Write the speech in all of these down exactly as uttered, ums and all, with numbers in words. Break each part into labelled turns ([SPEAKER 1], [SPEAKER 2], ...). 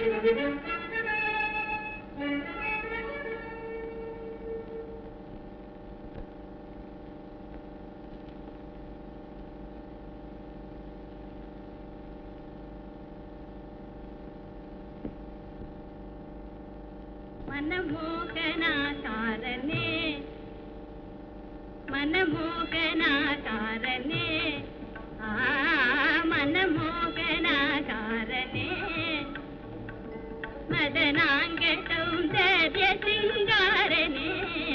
[SPEAKER 1] मनमोहनाकारणे मनमोहनाकारणे आ मनमोहनाकारणे मदनांग सौंदर्य सिंगारणे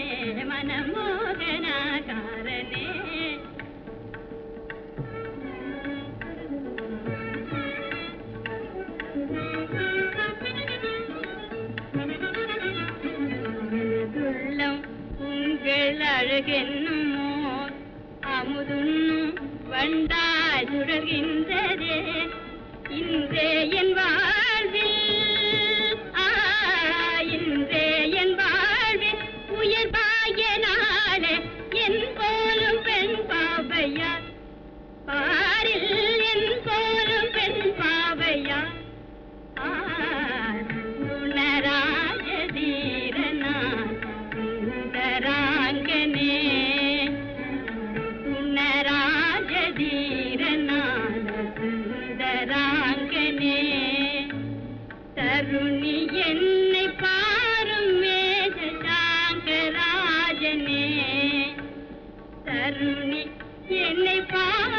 [SPEAKER 1] मनमोहनाकारणे அழகென்னுமோ அமுதுன்னும் வண்டாய் சுழகின்றதே இன்றே என் வாழ்வில் இன்றே என் வாழ்வில் உயர் பாயனாலே என் போலும் பெண் பாவையா பாரில் என் போலும் பெண் பாவையா தருணி என்னை பாரும் மேக சாங்கராஜனே தருணி என்னை பாரும்